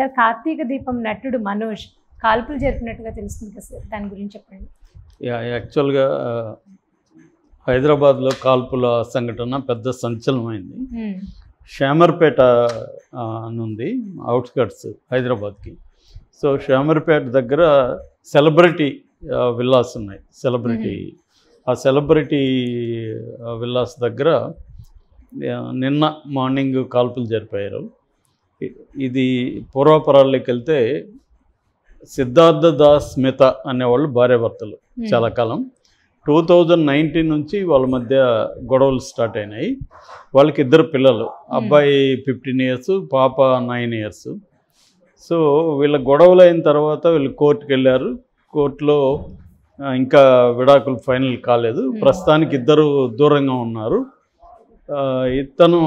ఇక్కడ కార్తీక దీపం నటుడు మనోజ్ కాల్పులు జరిపినట్టుగా తెలుస్తుంది కదా సార్, దాని గురించి చెప్పండి. యాక్చువల్గా హైదరాబాద్లో కాల్పుల సంఘటన పెద్ద సంచలనమైంది. షామర్పేట నుండి అవుట్స్కట్స్ హైదరాబాద్కి. సో షామర్పేట దగ్గర సెలబ్రిటీ విల్లాస్ ఉన్నాయి. ఆ సెలబ్రిటీ విల్లాస్ దగ్గర నిన్న మార్నింగ్ కాల్పులు జరిపారు. ఇది పూర్వాపరాల్లోకి వెళ్తే సిద్ధార్థ దాస్ స్మిత అనేవాళ్ళు భార్యాభర్తలు చాలా కాలం. 2019 నుంచి వాళ్ళ మధ్య గొడవలు స్టార్ట్ అయినాయి. వాళ్ళకి 2 పిల్లలు, అబ్బాయి 15 years, పాప 9 years. సో వీళ్ళ గొడవలు అయిన తర్వాత వీళ్ళు కోర్టుకు వెళ్ళారు. కోర్టులో ఇంకా విడాకులు ఫైనల్ కాలేదు. ప్రస్తుతానికి 2 దూరంగా ఉన్నారు. ఇతను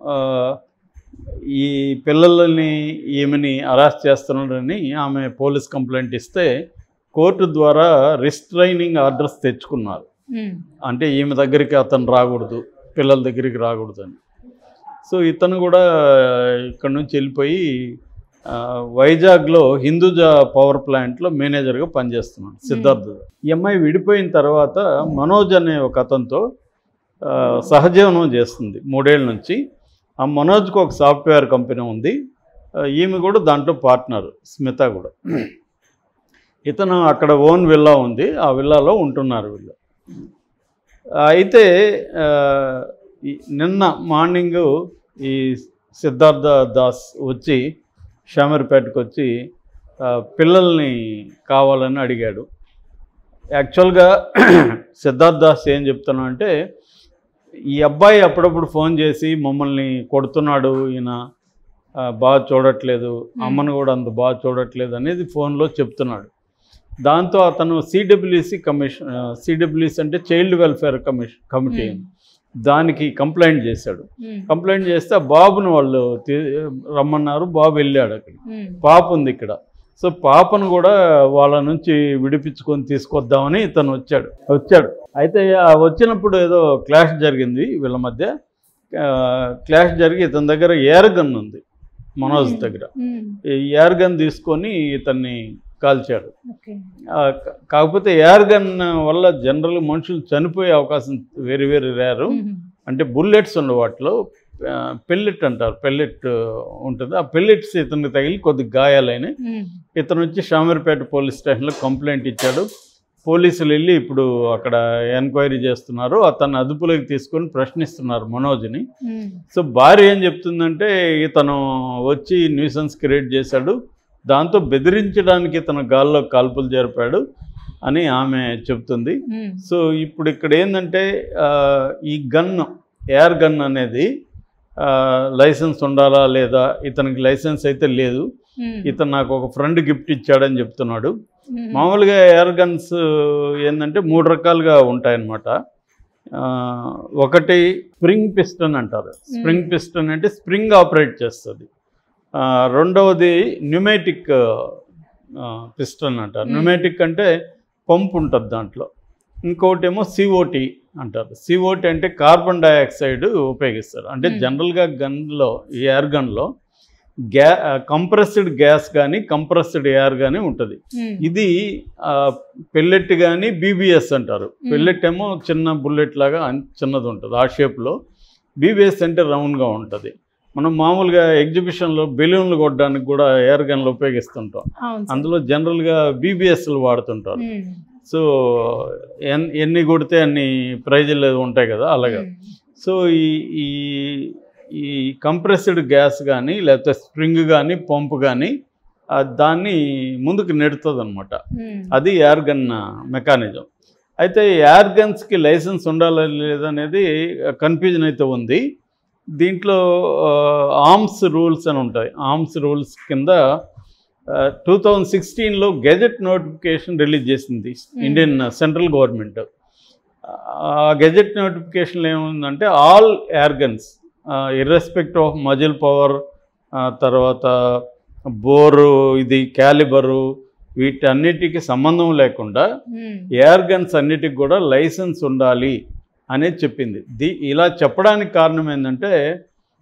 ఈ పిల్లలని ఈమెని అరెస్ట్ చేస్తున్నాడని ఆమె పోలీస్ కంప్లైంట్ ఇస్తే కోర్టు ద్వారా రిస్ట్రైనింగ్ ఆర్డర్స్ తెచ్చుకున్నారు. అంటే ఈమె దగ్గరికి అతను రాకూడదు, పిల్లల దగ్గరికి రాకూడదు అని. సో ఇతను కూడా ఇక్కడ నుంచి వెళ్ళిపోయి వైజాగ్లో హిందూజా పవర్ ప్లాంట్లో మేనేజర్గా పనిచేస్తున్నాడు సిద్ధార్థ. ఈ అమ్మాయి విడిపోయిన తర్వాత మనోజ్ అనే ఒక అతనితో సహజీవనం చేస్తుంది 3 ఏళ్ళ నుంచి. ఆ మనోజ్కి ఒక సాఫ్ట్వేర్ కంపెనీ ఉంది. ఈమె కూడా దాంట్లో పార్ట్నర్, స్మిత కూడా. ఇతను అక్కడ ఓన్ విల్లా ఉంది, ఆ విల్లాలో ఉంటున్నారు వీళ్ళు. అయితే నిన్న మార్నింగ్ ఈ సిద్ధార్థ దాస్ వచ్చి షామర్పేటకు వచ్చి పిల్లల్ని కావాలని అడిగాడు. యాక్చువల్గా సిద్ధార్థ దాస్ ఏం చెప్తున్నా అంటే, ఈ అబ్బాయి అప్పుడప్పుడు ఫోన్ చేసి మమ్మల్ని కొడుతున్నాడు, ఈయన బాగా చూడట్లేదు, అమ్మను కూడా అంత బాగా చూడట్లేదు అనేది ఫోన్లో చెప్తున్నాడు. దాంతో అతను సిడబ్ల్యూసి అంటే చైల్డ్ వెల్ఫేర్ కమిటీ, దానికి కంప్లైంట్ చేశాడు. కంప్లైంట్ చేస్తే ఆ బాబును వాళ్ళు రమ్మన్నారు. బాబు వెళ్ళాడు. అక్కడ పాప ఉంది ఇక్కడ. సో పాపను కూడా వాళ్ళ నుంచి విడిపించుకొని తీసుకొద్దామని ఇతను వచ్చాడు. అయితే వచ్చినప్పుడు ఏదో క్లాష్ జరిగింది వీళ్ళ మధ్య. క్లాష్ జరిగి ఇతని దగ్గర ఎయిర్ గన్ ఉంది, మనోజ్ దగ్గర. ఈ ఎయిర్ గన్ తీసుకొని ఇతన్ని కాల్చాడు. కాకపోతే ఎయిర్ గన్ వల్ల జనరల్ మనుషులు చనిపోయే అవకాశం వెరీ వెరీ రేరు. అంటే బుల్లెట్స్ ఉండవు వాటిలో, పెల్లెట్ అంటారు, పెల్లెట్ ఉంటుంది. ఆ పెల్లెట్స్ ఇతనికి తగిలి కొద్దిగా గాయాలైనాయి. ఇతను వచ్చి షామర్పేట పోలీస్ స్టేషన్లో కంప్లైంట్ ఇచ్చాడు. పోలీసులు వెళ్ళి ఇప్పుడు అక్కడ ఎంక్వైరీ చేస్తున్నారు. అతన్ని అదుపులోకి తీసుకొని ప్రశ్నిస్తున్నారు మనోజ్ని. సో భార్య ఏం చెప్తుందంటే, ఇతను వచ్చి న్యూసెన్స్ క్రియేట్ చేశాడు, దాంతో బెదిరించడానికి ఇతను గాల్లో కాల్పులు జరిపాడు అని ఆమె చెప్తుంది. సో ఇప్పుడు ఇక్కడ ఏంటంటే, ఈ ఎయిర్ గన్ అనేది లైసెన్స్ ఉండాలా లేదా, ఇతనికి లైసెన్స్ అయితే లేదు. ఇతను నాకు ఒక ఫ్రెండ్ గిఫ్ట్ ఇచ్చాడని చెప్తున్నాడు. మామూలుగా ఎయిర్ గన్స్ ఏంటంటే 3 రకాలుగా ఉంటాయన్నమాట. ఒకటి స్ప్రింగ్ పిస్టన్ అంటారు. స్ప్రింగ్ పిస్టన్ అంటే స్ప్రింగ్ ఆపరేట్ చేస్తుంది. రెండవది న్యూమేటిక్ పిస్టన్ అంటారు. న్యూమేటిక్ అంటే పంప్ ఉంటుంది దాంట్లో. ఇంకోటి ఏమో సిఓటి అంటారు. సిఓటి అంటే కార్బన్ డైఆక్సైడ్ ఉపయోగిస్తారు. అంటే జనరల్గా గన్లో, ఈ ఎయిర్ గన్లో కంప్రెస్డ్ గ్యాస్ కానీ కంప్రెస్డ్ ఎయిర్ కానీ ఉంటుంది. ఇది పెల్లెట్ కానీ బీబీఎస్ అంటారు. పెల్లెట్ ఏమో చిన్న బుల్లెట్ లాగా చిన్నది ఉంటుంది ఆ షేప్లో. బీబీఎస్ అంటే రౌండ్గా ఉంటుంది. మనం మామూలుగా ఎగ్జిబిషన్లో బెలూన్లు కొట్టడానికి కూడా ఎయిర్ గన్లు ఉపయోగిస్తుంటాం. అందులో జనరల్గా బీబీఎస్లు వాడుతుంటారు. సో ఎన్ని కొడితే అన్ని ప్రైజులు ఉంటాయి కదా, అలాగా. సో ఈ కంప్రెస్డ్ గ్యాస్ కానీ లేకపోతే స్ప్రింగ్ కానీ పంపు కానీ దాన్ని ముందుకు నెడుతుంది అనమాట. అది ఎయిర్ గన్ మెకానిజం. అయితే ఎయిర్ గన్స్కి లైసెన్స్ ఉండాలా లేదనేది కన్ఫ్యూజన్ అయితే ఉంది. దీంట్లో ఆర్మ్స్ రూల్స్ అని ఉంటాయి. ఆర్మ్స్ రూల్స్ కింద 2016లో గెజెట్ నోటిఫికేషన్ రిలీజ్ చేసింది ఇండియన్ సెంట్రల్ గవర్నమెంట్. ఆ గెజెట్ నోటిఫికేషన్లో ఏముందంటే, all air guns irrespective of muzzle power, తర్వాత బోరు, ఇది క్యాలిబరు, వీటన్నిటికీ సంబంధం లేకుండా ఎయిర్ గన్స్ అన్నిటికి కూడా లైసెన్స్ ఉండాలి అనేది చెప్పింది. ఇలా చెప్పడానికి కారణం ఏంటంటే,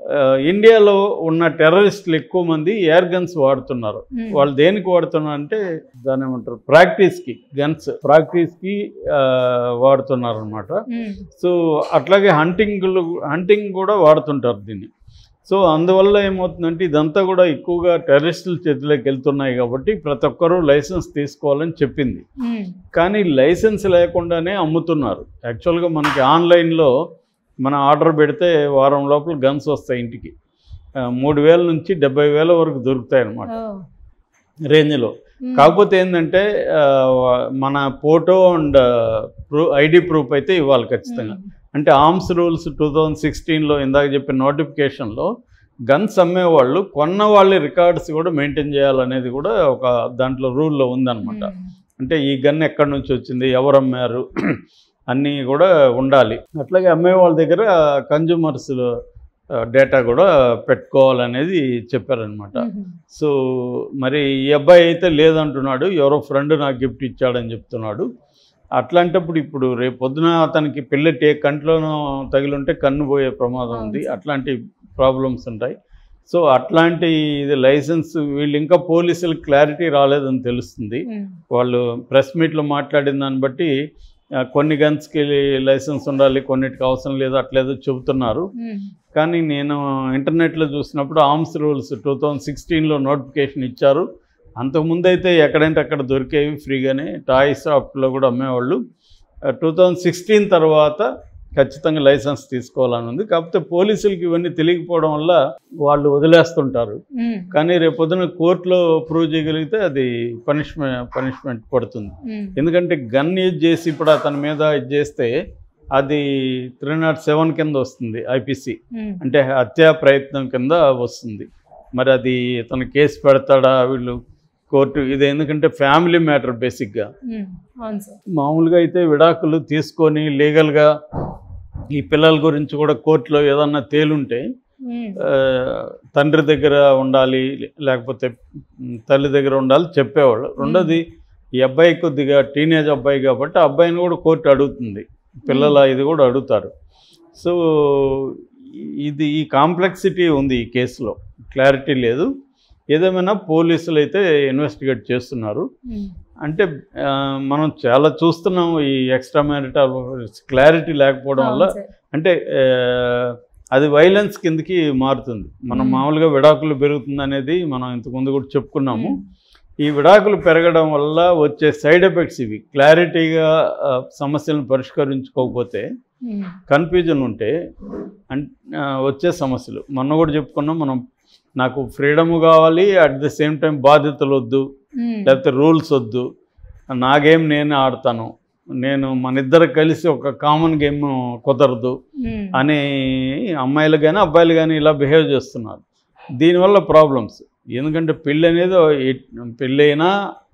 ఇండియాలో ఉన్న టెర్రరిస్టులు ఎక్కువ మంది ఎయిర్ గన్స్ వాడుతున్నారు. వాళ్ళు దేనికి వాడుతున్నారు అంటే దాని ఏమంటారు, ప్రాక్టీస్కి, గన్స్ ప్రాక్టీస్కి వాడుతున్నారు అనమాట. సో అట్లాగే హంటింగ్ కూడా వాడుతుంటారు దీన్ని. సో అందువల్ల ఏమవుతుందంటే ఇదంతా కూడా ఎక్కువగా టెర్రరిస్టుల చేతిలోకి వెళ్తున్నాయి కాబట్టి ప్రతి ఒక్కరూ లైసెన్స్ తీసుకోవాలని చెప్పింది. కానీ లైసెన్స్ లేకుండానే అమ్ముతున్నారు. యాక్చువల్గా మనకి ఆన్లైన్లో మనం ఆర్డర్ పెడితే వారం లోపల గన్స్ వస్తాయి ఇంటికి. 3,000 నుంచి 70,000 వరకు దొరుకుతాయి అన్నమాట రేంజ్లో. కాకపోతే ఏంటంటే మన ఫోటో అండ్ ఐడి ప్రూఫ్ అయితే ఇవ్వాలి ఖచ్చితంగా. అంటే ఆర్మ్స్ రూల్స్ 2016లో ఇందాక చెప్పిన నోటిఫికేషన్లో గన్స్ అమ్మేవాళ్ళు కొన్న వాళ్ళ రికార్డ్స్ కూడా మెయింటైన్ చేయాలనేది కూడా ఒక దాంట్లో రూల్లో ఉందన్నమాట. అంటే ఈ గన్ ఎక్కడి నుంచి వచ్చింది, ఎవరు అమ్మారు అన్నీ కూడా ఉండాలి. అట్లాగే అమ్మే వాళ్ళ దగ్గర కన్జ్యూమర్స్ డేటా కూడా పెట్టుకోవాలనేది చెప్పారనమాట. సో మరి ఈ అబ్బాయి అయితే లేదంటున్నాడు, ఎవరో ఫ్రెండ్ నాకు గిఫ్ట్ ఇచ్చాడని చెప్తున్నాడు. అట్లాంటప్పుడు ఇప్పుడు రేపు పొద్దున అతనికి పెళ్ళి కంట్లోనూ తగిలింటే కన్ను పోయే ప్రమాదం ఉంది. అట్లాంటి ప్రాబ్లమ్స్ ఉంటాయి. సో అట్లాంటి ఇది లైసెన్స్ వీళ్ళు ఇంకా పోలీసులకు క్లారిటీ రాలేదని తెలుస్తుంది. వాళ్ళు ప్రెస్ మీట్లో మాట్లాడిన దాన్ని బట్టి కొన్ని గన్స్కి లైసెన్స్ ఉండాలి, కొన్నిటికి అవసరం లేదు, అట్లేదో చెబుతున్నారు. కానీ నేను ఇంటర్నెట్లో చూసినప్పుడు ఆర్మ్స్ రూల్స్ 2016లో నోటిఫికేషన్ ఇచ్చారు. అంతకుముందు అయితే ఎక్కడంటే అక్కడ దొరికేవి ఫ్రీగానే, టాయ్ షాప్లో కూడా అమ్మేవాళ్ళు. 2016 తర్వాత ఖచ్చితంగా లైసెన్స్ తీసుకోవాలని ఉంది. కాకపోతే పోలీసులకి ఇవన్నీ తెలియకపోవడం వల్ల వాళ్ళు వదిలేస్తుంటారు. కానీ రేపు పొద్దున కోర్టులో ప్రూవ్ చేయగలిగితే అది పనిష్మెంట్ పడుతుంది. ఎందుకంటే గన్ యూజ్ చేసి ఇప్పుడు అతని మీద ఇది చేస్తే అది 307 కింద వస్తుంది ఐపీసీ, అంటే హత్యా ప్రయత్నం కింద వస్తుంది. మరి అది ఇతను కేసు పెడతాడా వీళ్ళు కోర్టు, ఇది ఎందుకంటే ఫ్యామిలీ మ్యాటర్ బేసిక్గా. మామూలుగా అయితే విడాకులు తీసుకొని లీగల్గా ఈ పిల్లల గురించి కూడా కోర్టులో ఏదన్నా తేలుంటే తండ్రి దగ్గర ఉండాలి లేకపోతే తల్లి దగ్గర ఉండాలి చెప్పేవాళ్ళు. రెండోది ఈ అబ్బాయి కొద్దిగా టీనేజ్ అబ్బాయి కాబట్టి ఆ అబ్బాయిని కూడా కోర్టు అడుగుతుంది, పిల్లల ఇది కూడా అడుగుతారు. సో ఇది ఈ కాంప్లెక్సిటీ ఉంది ఈ కేసులో, క్లారిటీ లేదు. ఏదేమైనా పోలీసులు అయితే ఇన్వెస్టిగేట్ చేస్తున్నారు. అంటే మనం చాలా చూస్తున్నాం ఈ ఎక్స్ట్రా మ్యారిటల్ క్లారిటీ లేకపోవడం వల్ల. అంటే అది వైలెన్స్ కిందకి మారుతుంది. మనం మామూలుగా విడాకులు పెరుగుతుంది అనేది మనం ఇంతకుముందు కూడా చెప్పుకున్నాము. ఈ విడాకులు పెరగడం వల్ల వచ్చే సైడ్ ఎఫెక్ట్స్ ఇవి. క్లారిటీగా సమస్యలను పరిష్కరించుకోకపోతే, కన్ఫ్యూజన్ ఉంటే వచ్చే సమస్యలు మొన్న కూడా చెప్పుకున్నాం మనం. నాకు ఫ్రీడమ్ కావాలి, అట్ ద సేమ్ టైం బాధ్యతలు వద్దు, లేకపోతే రూల్స్ వద్దు, నా గేమ్ నేనే ఆడతాను, నేను మన ఇద్దరు కలిసి ఒక కామన్ గేమ్ కుదరదు అని అమ్మాయిలు కానీ అబ్బాయిలు కానీ ఇలా బిహేవ్ చేస్తున్నారు. దీనివల్ల ప్రాబ్లమ్స్. ఎందుకంటే పెళ్ళి అనేది పెళ్ళైనా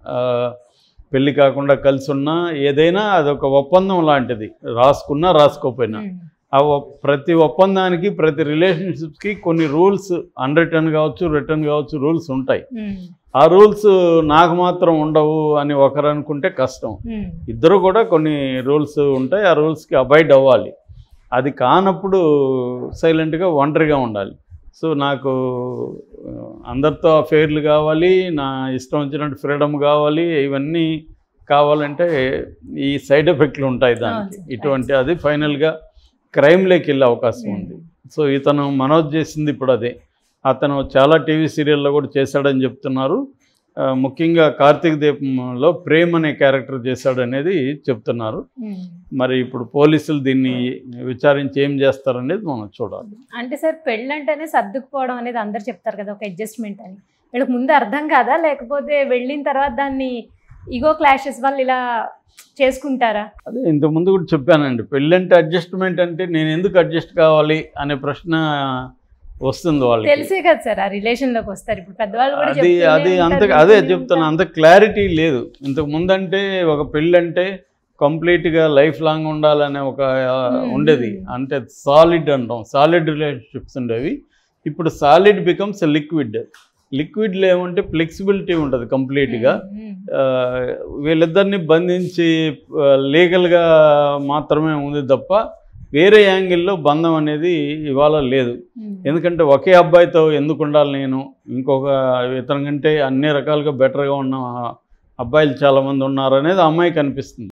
పెళ్ళి కాకుండా కలిసి ఉన్నా ఏదైనా అదొక ఒప్పందం లాంటిది, రాసుకున్నా రాసుకోపోయినా. ప్రతి ఒప్పందానికి ప్రతి రిలేషన్షిప్స్కి కొన్ని రూల్స్ అన్రిటర్న్ కావచ్చు రిటర్న్ కావచ్చు రూల్స్ ఉంటాయి. ఆ రూల్స్ నాకు మాత్రం ఉండవు అని ఒకరు అనుకుంటే కష్టం. ఇద్దరు కూడా కొన్ని రూల్స్ ఉంటాయి, ఆ రూల్స్కి అబాయిడ్ అవ్వాలి. అది కానప్పుడు సైలెంట్గా ఒంటరిగా ఉండాలి. సో నాకు అందరితో అఫేర్లు కావాలి, నా ఇష్టం వచ్చినట్టు ఫ్రీడమ్ కావాలి, ఇవన్నీ కావాలంటే ఈ సైడ్ ఎఫెక్ట్లు ఉంటాయి దానికి. ఇటువంటి అది ఫైనల్గా క్రైమ్లోకి వెళ్ళే అవకాశం ఉంది. సో ఇతను మనోజ్ చేసింది ఇప్పుడు అదే. అతను చాలా టీవీ సీరియల్లో కూడా చేశాడని చెప్తున్నారు. ముఖ్యంగా కార్తీక దీపంలో ప్రేమ్ అనే క్యారెక్టర్ చేశాడనేది చెప్తున్నారు. మరి ఇప్పుడు పోలీసులు దీన్ని విచారించి ఏం చేస్తారనేది మనం చూడాలి. అంటే సార్ పెళ్ళంటేనే సర్దుకుపోవడం అనేది అందరు చెప్తారు కదా, ఒక అడ్జస్ట్మెంట్ అని. వీళ్ళకి ముందు అర్థం కాదా, లేకపోతే వెళ్ళిన తర్వాత దాన్ని ఈగో క్లాషెస్ వల్ల ఇలా చేసుకుంటారా? అదే ఇంతకుముందు కూడా చెప్పానండి, పెళ్ళంటే అడ్జస్ట్మెంట్ అంటే నేను ఎందుకు అడ్జస్ట్ కావాలి అనే ప్రశ్న వస్తుంది వాళ్ళకి. తెలిసే కదా సార్ ఆ రిలేషన్లోకి వస్తారు. ఇప్పుడు పెద్దవాళ్ళు కూడా అది అదే చెప్తాను, అంత క్లారిటీ లేదు. ఇంతకు ముందంటే ఒక పెళ్ళి అంటే కంప్లీట్గా లైఫ్ లాంగ్ ఉండాలనే ఒక ఉండేది. అంటే సాలిడ్ అంటాం, సాలిడ్ రిలేషన్షిప్స్ ఉండేవి. ఇప్పుడు సాలిడ్ బికమ్స్ లిక్విడ్. లిక్విడ్లో ఏమంటే ఫ్లెక్సిబిలిటీ ఉంటుంది కంప్లీట్గా. వీళ్ళిద్దరిని బంధించి లీగల్గా మాత్రమే ఉంది తప్ప వేరే యాంగిల్లో బంధం అనేది ఇవాళ లేదు. ఎందుకంటే ఒకే అబ్బాయితో ఎందుకు ఉండాలి నేను, ఇంకొక ఇతని కంటే అన్ని రకాలుగా బెటర్గా ఉన్న అబ్బాయిలు చాలామంది ఉన్నారు అనేది ఆ అమ్మాయికి అనిపిస్తుంది.